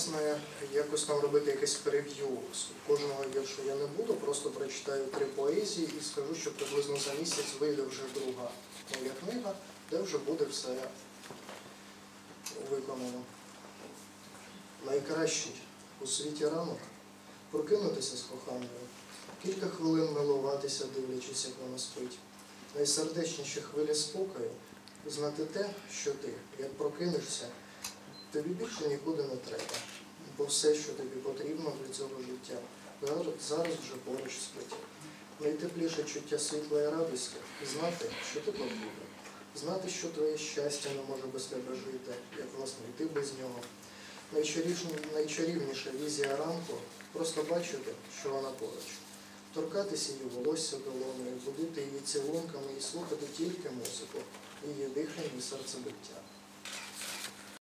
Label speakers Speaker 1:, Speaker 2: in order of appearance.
Speaker 1: власне, якось там робити якесь прев'ю кожного віршу я не буду, просто прочитаю 3 поезії і скажу, що приблизно за місяць вийде вже друга моя книга, де вже буде все виконано. Найкращий у світі ранок прокинутися з коханою, кілька хвилин милуватися, дивлячись, як вона спить. Найсердечніші хвилі спокою знати те, що ти, як прокинешся, тобі більше нікуди не треба, бо все, що тобі потрібно для цього життя, зараз вже поруч спить. Найтепліше чуття світла і радості – знати, що ти буде. Знати, що твоє щастя не може без тебе жити, як, власне, і ти без нього. Найчарівніша візія ранку – просто бачити, що вона поруч. Торкатися її волосся долоною, будити її цілунками і слухати тільки музику, її дихання і серцебиття.